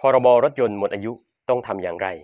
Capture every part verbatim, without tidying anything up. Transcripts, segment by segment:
พรบรถยนต์หมดอายุต้องทำอย่างไร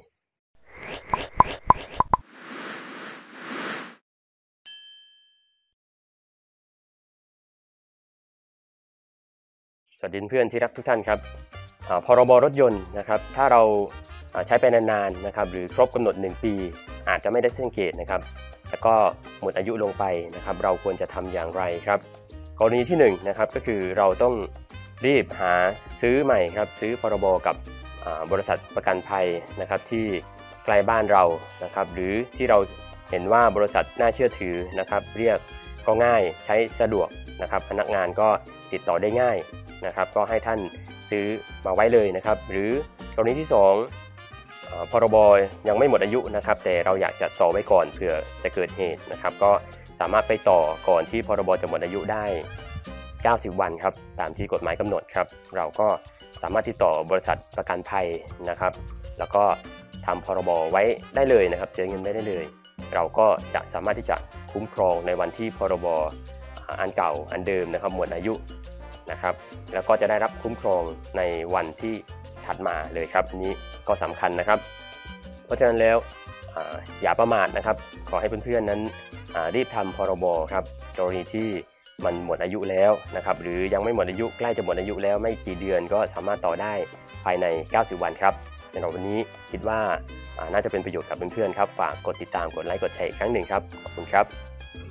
สวัสดีเพื่อนที่รักทุกท่านครับพรบรถยนต์นะครับถ้าเราใช้ไปนานๆนะครับหรือครบกำหนดหนึ่งปีอาจจะไม่ได้สังเกตนะครับแล้วก็หมดอายุลงไปนะครับเราควรจะทำอย่างไรครับกรณีที่หนึ่งนะครับก็คือเราต้องรีบหาซื้อใหม่ครับซื้อพรบกับบริษัทประกันภัยนะครับที่ใกล้บ้านเรานะครับหรือที่เราเห็นว่าบริษัทน่าเชื่อถือนะครับเรียกก็ง่ายใช้สะดวกนะครับพนักงานก็ติดต่อได้ง่ายนะครับก็ให้ท่านซื้อมาไว้เลยนะครับหรือกรณีที่สองพรบยังไม่หมดอายุนะครับแต่เราอยากจะต่อไว้ก่อนเผื่อจะเกิดเหตุนะครับก็สามารถไปต่อก่อนที่พรบจะหมดอายุได้เก้าสิบวันครับตามที่กฎหมายกำหนดครับเราก็สามารถติดต่อบริษัทประกันภัยนะครับแล้วก็ทำพรบไว้ได้เลยนะครับเสียเงินได้เลยเราก็จะสามารถที่จะคุ้มครองในวันที่พรบอันเก่าอันเดิมนะครับหมดอายุนะครับแล้วก็จะได้รับคุ้มครองในวันที่ถัดมาเลยครับนี้ก็สำคัญนะครับเพราะฉะนั้นแล้วอย่าประมาทนะครับขอให้เพื่อนๆนั้นรีบทำพรบครับกรณีที่มันหมดอายุแล้วนะครับหรือยังไม่หมดอายุใกล้จะหมดอายุแล้วไม่กี่เดือนก็สามารถต่อได้ภายในเก้าสิบวันครับสำหรับวันนี้คิดว่าน่าจะเป็นประโยชน์กับเพื่อนๆครับฝากกดติดตามกดไลค์กดแชร์อีกครั้งหนึ่งครับขอบคุณครับ